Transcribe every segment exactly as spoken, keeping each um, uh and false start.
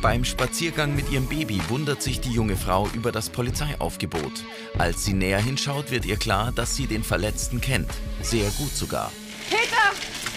Beim Spaziergang mit ihrem Baby wundert sich die junge Frau über das Polizeiaufgebot. Als sie näher hinschaut, wird ihr klar, dass sie den Verletzten kennt. Sehr gut sogar. Peter!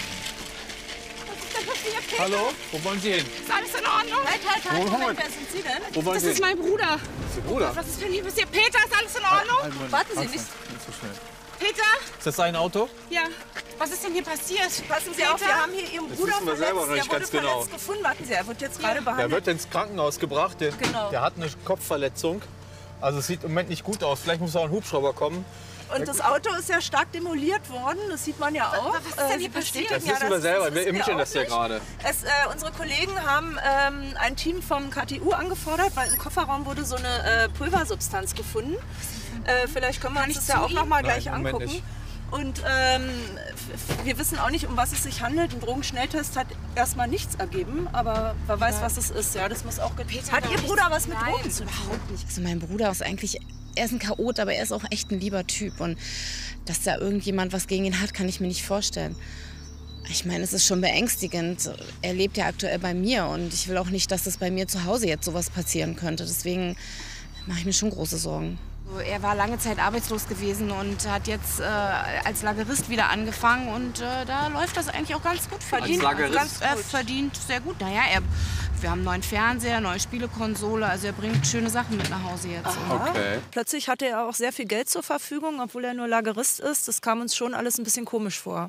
Was ist denn passiert, Peter? Hallo? Wo wollen Sie hin? Ist alles in Ordnung? Halt, halt, halt. Moment. Moment, wer sind Sie denn? Wo wollen Das Sie ist hin? mein Bruder. Das ist Ihr Bruder? Was ist für ein passiert? Peter, ist alles in Ordnung? Einen Moment. Warten Sie Langsam, nicht. nicht so schnell. Peter? Ist das sein Auto? Ja. Was ist denn hier passiert? Passen Sie auf, wir haben hier Ihren Das Bruder wissen wir verletzt. selber noch nicht der wurde ganz genau. verletzt gefunden. Warten Sie, er wird jetzt gerade Der behandelt. wird ins Krankenhaus gebracht. Der, Genau. der hat eine Kopfverletzung. Also es sieht im Moment nicht gut aus. Vielleicht muss auch ein Hubschrauber kommen. Und das Auto ist ja stark demoliert worden. Das sieht man ja auch. Was ist denn Äh, hier Sie bestätigen passiert? Das ja, wissen wir das- selber. das Wir wissen wir ermitteln auch das ja nicht. gerade. Es, äh, unsere Kollegen haben ähm, ein Team vom K T U angefordert, weil im Kofferraum wurde so eine äh, Pulversubstanz gefunden. Äh, vielleicht können wir uns das ja auch noch mal gleich Nein, im Moment angucken. nicht. Und ähm, f- wir wissen auch nicht, um was es sich handelt. Ein Drogenschnelltest hat erstmal nichts ergeben, aber wer weiß, was es ist. Ja, das muss auch get- Hat Ihr Bruder was mit Drogen zu tun? Überhaupt nicht. Also mein Bruder ist eigentlich, er ist ein Chaot, aber er ist auch echt ein lieber Typ. Und dass da irgendjemand was gegen ihn hat, kann ich mir nicht vorstellen. Ich meine, es ist schon beängstigend. Er lebt ja aktuell bei mir und ich will auch nicht, dass es bei mir zu Hause jetzt sowas passieren könnte. Deswegen mache ich mir schon große Sorgen. Er war lange Zeit arbeitslos gewesen und hat jetzt äh, als Lagerist wieder angefangen und äh, da läuft das eigentlich auch ganz gut für ihn. Lagerist? Ganz, er verdient sehr gut. Naja, er, wir haben einen neuen Fernseher, neue Spielekonsole, also er bringt schöne Sachen mit nach Hause jetzt. Aha. Okay. Plötzlich hatte er auch sehr viel Geld zur Verfügung, obwohl er nur Lagerist ist. Das kam uns schon alles ein bisschen komisch vor.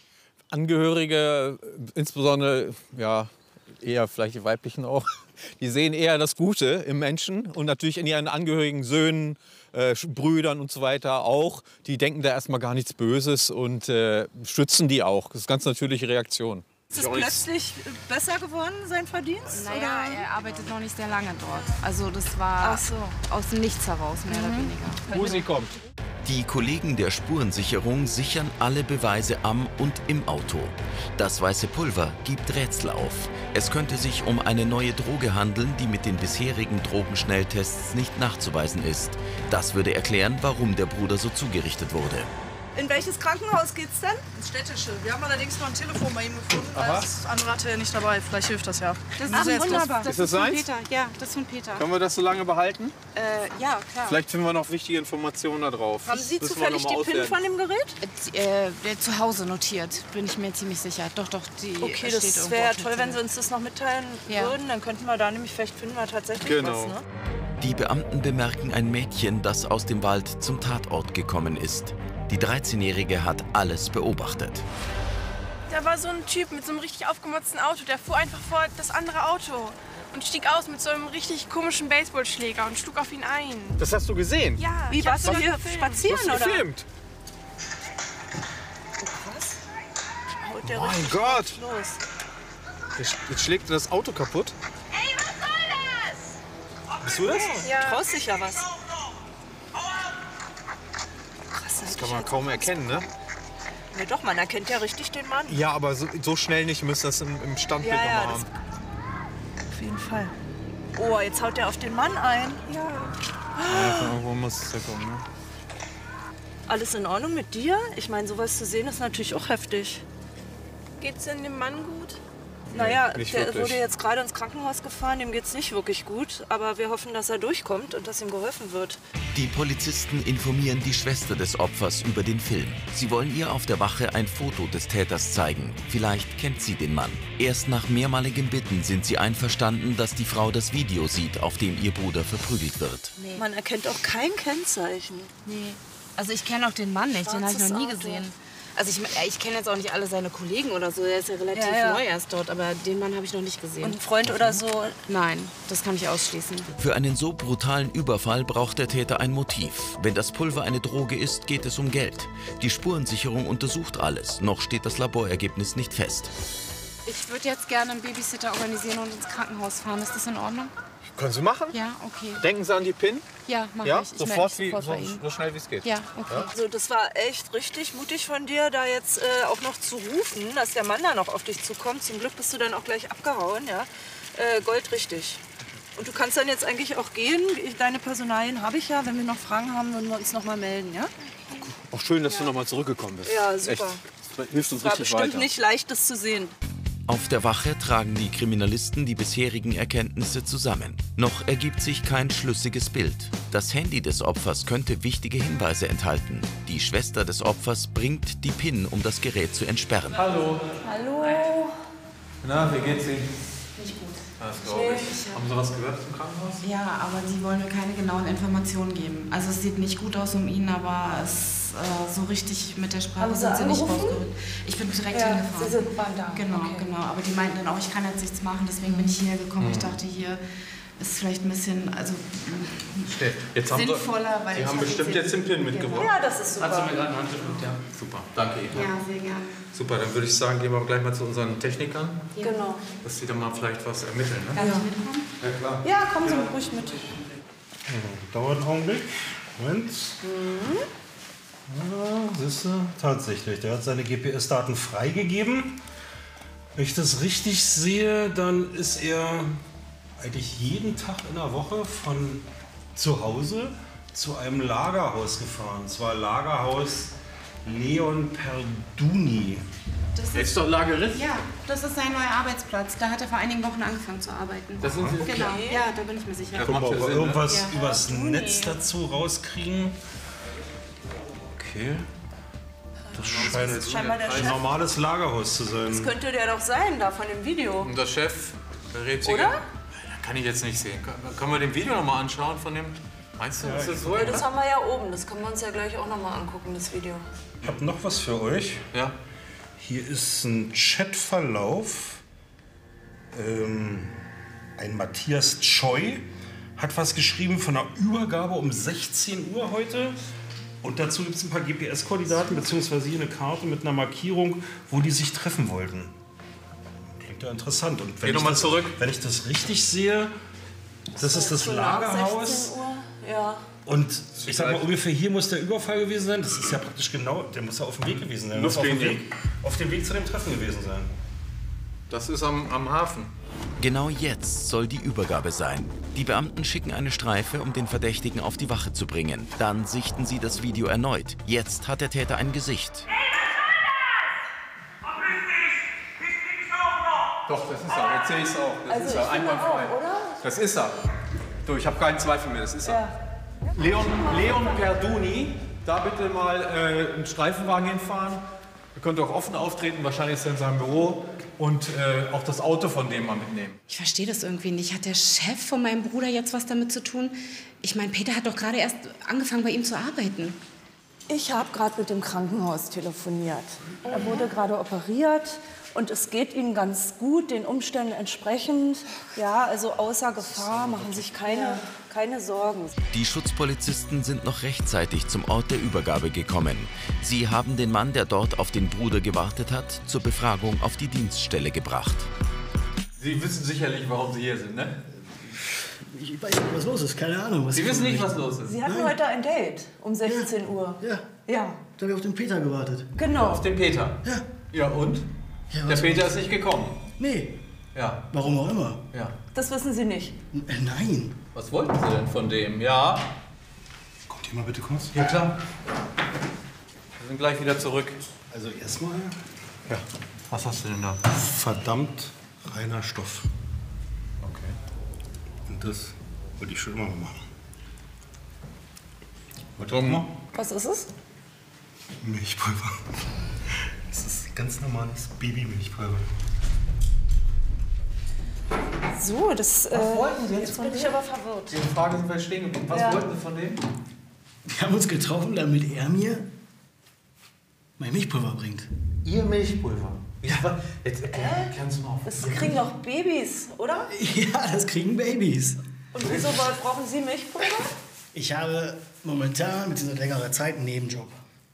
Angehörige, insbesondere ja, eher vielleicht die weiblichen auch, die sehen eher das Gute im Menschen und natürlich in ihren Angehörigen, Söhnen, äh, Brüdern und so weiter auch. Die denken da erstmal gar nichts Böses und äh, stützen die auch. Das ist eine ganz natürliche Reaktion. Ist es plötzlich besser geworden, sein Verdienst? Naja, er arbeitet noch nicht sehr lange dort. Also das war Ach so. aus dem Nichts heraus, mehr oder weniger. Musik kommt. Die Kollegen der Spurensicherung sichern alle Beweise am und im Auto. Das weiße Pulver gibt Rätsel auf. Es könnte sich um eine neue Droge handeln, die mit den bisherigen Drogenschnelltests nicht nachzuweisen ist. Das würde erklären, warum der Bruder so zugerichtet wurde. In welches Krankenhaus geht's denn? Das Städtische. Wir haben allerdings noch ein Telefon bei ihm gefunden. Aha. Das andere hatte er nicht dabei. Vielleicht hilft das ja. Das Ach, jetzt wunderbar. Das, Ist das von seins? Peter. Ja, das ist von Peter. Können wir das so lange behalten? Äh, ja, klar. Vielleicht finden wir noch wichtige Informationen da drauf. Haben Sie Müssen wir zufällig noch mal die PIN auswerten. von dem Gerät? Äh, der zu Hause notiert, bin ich mir ziemlich sicher. Doch, doch, die Okay, steht das irgendwo wäre auf dem toll, wenn Sie Zettel. uns das noch mitteilen Ja. würden. Dann könnten wir da nämlich, vielleicht finden wir tatsächlich Genau. was. Ne? Die Beamten bemerken ein Mädchen, das aus dem Wald zum Tatort gekommen ist. Die dreizehnjährige hat alles beobachtet. Da war so ein Typ mit so einem richtig aufgemotzten Auto, der fuhr einfach vor das andere Auto und stieg aus mit so einem richtig komischen Baseballschläger und schlug auf ihn ein. Das hast du gesehen? Ja, Wie, ich hab's warst du sogar hier gefilmt. spazieren, Du hast oder? gefilmt. Haut der Mein richtig Gott. los. Jetzt, jetzt schlägt er das Auto kaputt. Ey, was soll das? Bist du das? Ja. Traust sich ja was. Krass, Das kann man kaum erkennen, ne? Ja doch, man erkennt ja richtig den Mann. Ja, aber so, so schnell nicht. Müssen das im, im Standbild Ja, ja, nochmal das- haben. Auf jeden Fall. Oh, jetzt haut er auf den Mann ein. Ja. Ja, von irgendwo muss es ja kommen, ne? Alles in Ordnung mit dir? Ich meine, sowas zu sehen ist natürlich auch heftig. Geht's denn dem Mann gut? Naja, nicht der wirklich. wurde jetzt gerade ins Krankenhaus gefahren, dem geht's nicht wirklich gut. Aber wir hoffen, dass er durchkommt und dass ihm geholfen wird. Die Polizisten informieren die Schwester des Opfers über den Film. Sie wollen ihr auf der Wache ein Foto des Täters zeigen. Vielleicht kennt sie den Mann. Erst nach mehrmaligem Bitten sind sie einverstanden, dass die Frau das Video sieht, auf dem ihr Bruder verprügelt wird. Nee. Man erkennt auch kein Kennzeichen. Nee. Also ich kenne auch den Mann nicht, den habe ich Schwarzes noch nie Auto. gesehen. Also ich, äh, ich kenne jetzt auch nicht alle seine Kollegen oder so, er ist ja relativ Ja, ja. neu erst dort, aber den Mann habe ich noch nicht gesehen. Und ein Freund oder so. Nein, das kann ich ausschließen. Für einen so brutalen Überfall braucht der Täter ein Motiv. Wenn das Pulver eine Droge ist, geht es um Geld. Die Spurensicherung untersucht alles. Noch steht das Laborergebnis nicht fest. Ich würde jetzt gerne einen Babysitter organisieren und ins Krankenhaus fahren. Ist das in Ordnung? Können Sie machen? Ja, okay. Denken Sie an die PIN? Ja, mach Ja, ich. ich sofort, wie, melde mich so, sofort bei Ihnen. so schnell wie es geht. Ja, okay. Also das war echt richtig mutig von dir, da jetzt äh, auch noch zu rufen, dass der Mann da noch auf dich zukommt. Zum Glück bist du dann auch gleich abgehauen, ja. Äh, Gold richtig. Und du kannst dann jetzt eigentlich auch gehen. Ich, deine Personalien habe ich ja. Wenn wir noch Fragen haben, würden wir uns noch mal melden, ja? Auch schön, dass du noch mal zurückgekommen bist. Ja, Echt, super. das hilft uns War richtig bestimmt weiter. nicht leicht, das zu sehen. Auf der Wache tragen die Kriminalisten die bisherigen Erkenntnisse zusammen. Noch ergibt sich kein schlüssiges Bild. Das Handy des Opfers könnte wichtige Hinweise enthalten. Die Schwester des Opfers bringt die PIN, um das Gerät zu entsperren. Hallo. Hallo. Na, wie geht's Ihnen? Nicht gut. Das glaube ich. Haben Sie was gehört zum Krankenhaus? Ja, aber sie wollen mir keine genauen Informationen geben. Also es sieht nicht gut aus um ihn, aber es äh, so richtig mit der Sprache Haben Sie sind sie nicht angerufen? rausgerückt. Ich bin direkt Ja, hingefahren. Sie sind waren da. Genau, Okay. genau. Aber die meinten dann auch, ich kann jetzt nichts machen, deswegen bin ich hierher gekommen. Ich dachte, hier ist vielleicht ein bisschen, also Jetzt haben sinnvoller, weil Sie ich haben hab bestimmt jetzt jetzt den PIN mitgebracht. Ja, das ist super. Hat sie mir gerade eine Hand gedrückt, ja. Super, danke Ihnen. Ja, sehr gerne. Super, dann würde ich sagen, gehen wir gleich mal zu unseren Technikern, Genau. dass sie dann mal vielleicht was ermitteln. Ne? Darf ich mitkommen? Ja, klar. Ja, kommen Sie ruhig mit. Dauert einen Augenblick. Moment. Ja, siehst du, tatsächlich. Der hat seine G P S-Daten freigegeben. Wenn ich das richtig sehe, dann ist er eigentlich jeden Tag in der Woche von zu Hause zu einem Lagerhaus gefahren. Und zwar Lagerhaus Leon Perduni. Das Jetzt ist doch Lagerist. Ja, das ist sein neuer Arbeitsplatz. Da hat er vor einigen Wochen angefangen zu arbeiten. Das sind Sie. Genau, ja, da bin ich mir sicher. Das Gucken wir, macht ob ja wir Sinn, ne? irgendwas Ja. übers Perduni. Netz dazu rauskriegen. Okay. Das scheint jetzt Scheinbar der ein Chef. normales Lagerhaus zu sein. Das könnte der doch sein, da von dem Video. Und der Chef, der Rätsel. Oder? Kann ich jetzt nicht sehen. Kann- Können wir den Video noch mal anschauen von dem? Meinst du, ist das so? Ja, das haben wir ja oben. Das können wir uns ja gleich auch noch mal angucken, das Video. Ich habe noch was für euch. Ja. Hier ist ein Chatverlauf. Ähm, ein Matthias Choi hat was geschrieben von einer Übergabe um sechzehn Uhr heute. Und dazu gibt es ein paar G P S-Koordinaten beziehungsweise hier eine Karte mit einer Markierung, wo die sich treffen wollten. Klingt ja interessant. Und wenn, Geh noch ich mal das, zurück. wenn ich das richtig sehe, das ist das So nach Lagerhaus. sechzehn Uhr. Ja. Und ich sag mal, ungefähr hier muss der Überfall gewesen sein. Das ist ja praktisch genau, der muss ja auf dem Weg gewesen sein. Der muss auf dem Luftlinie. Weg, auf dem Weg zu dem Treffen gewesen sein. Das ist am, am Hafen. Genau jetzt soll die Übergabe sein. Die Beamten schicken eine Streife, um den Verdächtigen auf die Wache zu bringen. Dann sichten sie das Video erneut. Jetzt hat der Täter ein Gesicht. Doch, das ist er. Jetzt sehe ich es auch. Das Also ist ich er. finde Einwandfrei. auch, oder? Das ist er. Du, ich habe keinen Zweifel mehr. Das ist er. Ja. Leon, Leon Perduni, da bitte mal äh, einen Streifenwagen hinfahren. Ihr könnt auch offen auftreten, wahrscheinlich ist er in seinem Büro. Und äh, auch das Auto von dem mal mitnehmen. Ich verstehe das irgendwie nicht. Hat der Chef von meinem Bruder jetzt was damit zu tun? Ich meine, Peter hat doch gerade erst angefangen, bei ihm zu arbeiten. Ich habe gerade mit dem Krankenhaus telefoniert. Er wurde gerade operiert und es geht ihm ganz gut, den Umständen entsprechend. Ja, also außer Gefahr, machen sich keine, keine Sorgen. Die Schutzpolizisten sind noch rechtzeitig zum Ort der Übergabe gekommen. Sie haben den Mann, der dort auf den Bruder gewartet hat, zur Befragung auf die Dienststelle gebracht. Sie wissen sicherlich, warum Sie hier sind, ne? Ich weiß nicht, was los ist. Keine Ahnung. Was Sie wissen nicht, was los ist. Sie hatten heute ein Date um sechzehn Uhr. Ja, Ja, da habe ich auf den Peter gewartet. genau. Auf den Peter. Ja. Ja, und? Ja, Der was- Peter ist nicht gekommen. Nee, Ja, warum auch immer. ja. Das wissen Sie nicht. N- äh, Nein. Was wollten Sie denn von dem? Ja? Kommt ihr mal bitte kurz? Ja, klar. Wir sind gleich wieder zurück. Also erstmal, ja, Was hast du denn da? verdammt reiner Stoff. Okay. Und das wollte ich schon immer mal machen. Wollt ihr Drum. auch mal? Was ist es? Milchpulver. Das ist ganz normales Babymilchpulver. So, das. Äh, wollten Sie jetzt jetzt von bin ich aber verwirrt. Die Frage sind wir stehen geblieben. Was Ja. wollten Sie von dem? Wir haben uns getroffen, damit er mir mein Milchpulver bringt. Ihr Milchpulver. Ja, jetzt erklär, erklär's mal auf. Das kriegen doch Babys, oder? Ja, das kriegen Babys. Und wieso brauchen Sie Milchpulver? Ich habe momentan mit dieser längerer Zeit einen Nebenjob.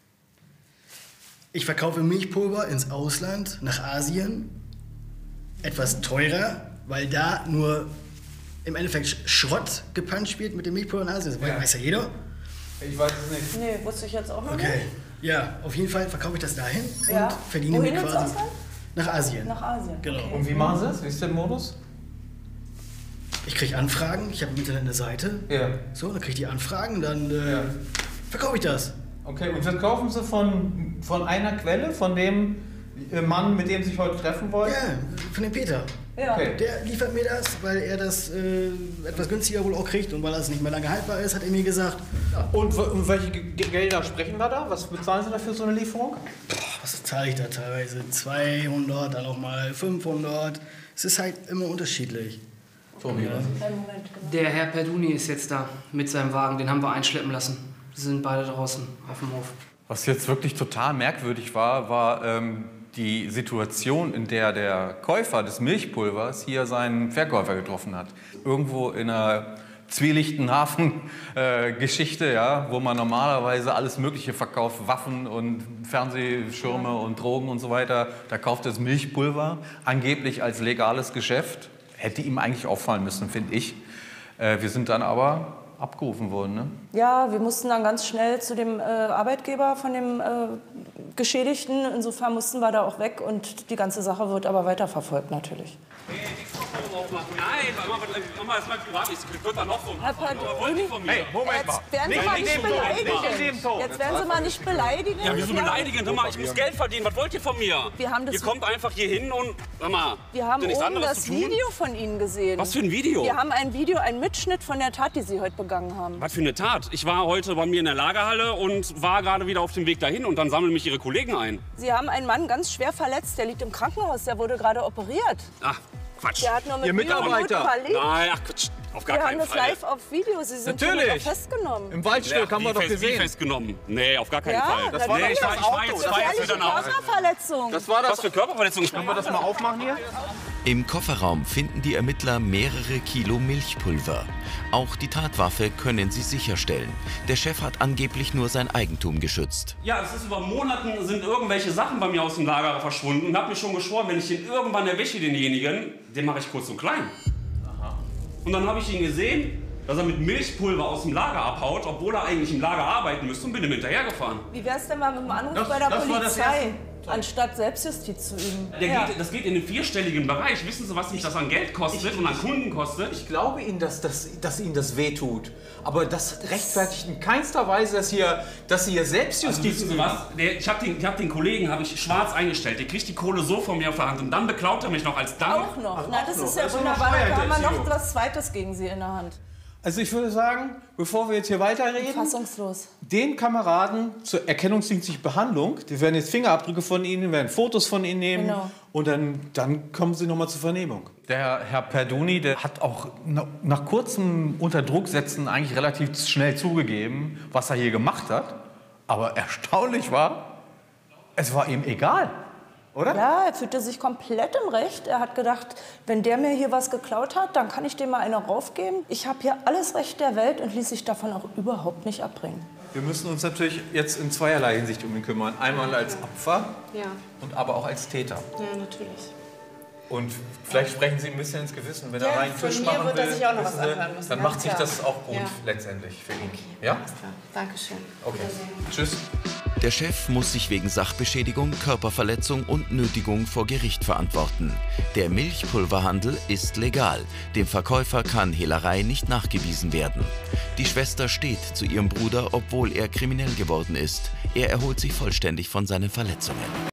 Ich verkaufe Milchpulver ins Ausland, nach Asien. Etwas teurer, weil da nur im Endeffekt Schrott gepanscht wird mit dem Milchpulver in Asien. Das Ja. weiß ja jeder. Ich weiß es nicht. Nee, wusste ich jetzt auch noch Okay. nicht. Ja, auf jeden Fall verkaufe ich das dahin Ja. und verdiene Wohin mir ins quasi Ausland? nach Asien. Nach Asien. Genau. Und wie machen Sie das? Wie ist der Modus? Ich kriege Anfragen, ich habe im Internet eine Seite. Ja. So, dann kriege ich die Anfragen, dann äh, Ja. verkaufe ich das. Okay, und verkaufen Sie von, von einer Quelle, von dem Ihr Mann, mit dem Sie sich heute treffen wollen? Ja, von dem Peter. Ja. Okay. Der liefert mir das, weil er das äh, etwas günstiger wohl auch kriegt und weil das nicht mehr lange haltbar ist, hat er mir gesagt. Und um welche G Gelder sprechen wir da? Was bezahlen Sie dafür so eine Lieferung? Boah, was zahle ich da teilweise? zweihundert, dann auch mal fünfhundert. Es ist halt immer unterschiedlich. Tobi, Ja. Der Herr Perduni ist jetzt da mit seinem Wagen. Den haben wir einschleppen lassen. Sie sind beide draußen auf dem Hof. Was jetzt wirklich total merkwürdig war, war ähm, die Situation, in der der Käufer des Milchpulvers hier seinen Verkäufer getroffen hat. Irgendwo in einer zwielichten Hafengeschichte, äh, ja, wo man normalerweise alles Mögliche verkauft, Waffen und Fernsehschirme und Drogen und so weiter. Da kauft er das Milchpulver, angeblich als legales Geschäft. Hätte ihm eigentlich auffallen müssen, finde ich. Äh, wir sind dann aber abgerufen worden, ne? Ja, wir mussten dann ganz schnell zu dem äh, Arbeitgeber von dem äh, Geschädigten. Insofern mussten wir da auch weg und die ganze Sache wird aber weiterverfolgt natürlich. Nein, Mama, das ist mein Privates. Ich könnte da noch so. Herr Perduni, hey, Moment mal. Jetzt werden Sie mal nicht beleidigen. Jetzt werden Sie mal nicht beleidigen. Ja, wieso beleidigen? Hör mal, ich muss Geld verdienen. Was wollt ihr von mir? Wir haben das ihr kommt einfach hier hin und, hör mal, wir haben nichts oben anderes das zu tun? Video von Ihnen gesehen. Was für ein Video? Wir haben ein Video, einen Mitschnitt von der Tat, die Sie heute begangen haben. Was für eine Tat? Ich war heute bei mir in der Lagerhalle und war gerade wieder auf dem Weg dahin und dann sammeln mich Ihre Kollegen ein. Sie haben einen Mann ganz schwer verletzt, der liegt im Krankenhaus, der wurde gerade operiert. Ach, Quatsch. Der hat nur mit Ihr Mitarbeiter? verlegt. Nein, ach Quatsch, auf gar Wir haben keinen das Fall. live auf Video, Sie sind Natürlich. auch festgenommen. Im Waldstück Ja, haben wir wie doch fest, Wie gesehen. festgenommen? Nee, auf gar keinen Ja, Fall. Das war nee, doch ich das war, ich war Auto. jetzt, Das ich war jetzt Gefährliche wieder nach Hause. Körperverletzung. Das war das. Was für Körperverletzung? Können wir das mal aufmachen hier? Im Kofferraum finden die Ermittler mehrere Kilo Milchpulver. Auch die Tatwaffe können sie sicherstellen. Der Chef hat angeblich nur sein Eigentum geschützt. Ja, es ist über Monaten sind irgendwelche Sachen bei mir aus dem Lager verschwunden und habe mir schon geschworen, wenn ich den irgendwann erwische, denjenigen, den mache ich kurz und klein. Aha. Und dann habe ich ihn gesehen, dass er mit Milchpulver aus dem Lager abhaut, obwohl er eigentlich im Lager arbeiten müsste, und bin ihm hinterhergefahren. Wie wär's denn mal mit dem Anruf Das- bei der das war das Polizei, anstatt Selbstjustiz zu üben? Der Ja. geht, das geht in den vierstelligen Bereich. Wissen Sie, was mich das an Geld kostet und an Kunden kostet? Ich glaube Ihnen, dass, dass, dass Ihnen das wehtut. Aber das rechtfertigt in keinster Weise, dass, hier, dass Sie hier Also Selbstjustiz wissen Sie was? Der, ich habe den, ich hab den Kollegen hab ich schwarz eingestellt. Der kriegt die Kohle so von mir auf der Hand und dann beklaut er mich noch als Dank. Auch noch. Ach, Na, auch das noch. ist ja Das ist wunderbar. eine Da haben wir noch Steuerhinterziehung. was Zweites gegen Sie in der Hand. Also ich würde sagen, bevor wir jetzt hier weiterreden, Fassungslos. den Kameraden zur erkennungsdienstlichen Behandlung, die werden jetzt Fingerabdrücke von Ihnen, werden Fotos von Ihnen nehmen Genau. und dann, dann kommen Sie noch mal zur Vernehmung. Der Herr Perduni, der hat auch na- nach kurzem Unterdrucksetzen eigentlich relativ schnell zugegeben, was er hier gemacht hat. Aber erstaunlich war, es war ihm egal, oder? Ja, er fühlte sich komplett im Recht. Er hat gedacht, wenn der mir hier was geklaut hat, dann kann ich dem mal eine raufgeben. Ich habe hier alles Recht der Welt und ließ sich davon auch überhaupt nicht abbringen. Wir müssen uns natürlich jetzt in zweierlei Hinsicht um ihn kümmern. Einmal als Opfer Ja, und aber auch als Täter. ja, natürlich. Und vielleicht sprechen Sie ein bisschen ins Gewissen, wenn Ja, er rein von Tisch mir machen wird will, er sich auch noch wissen was Sie, anhören müssen, dann ganz macht sich klar. das auch gut Ja. letztendlich für ihn. Ja? Alles klar. Dankeschön. Okay. Tschüss. Der Chef muss sich wegen Sachbeschädigung, Körperverletzung und Nötigung vor Gericht verantworten. Der Milchpulverhandel ist legal. Dem Verkäufer kann Hehlerei nicht nachgewiesen werden. Die Schwester steht zu ihrem Bruder, obwohl er kriminell geworden ist. Er erholt sich vollständig von seinen Verletzungen.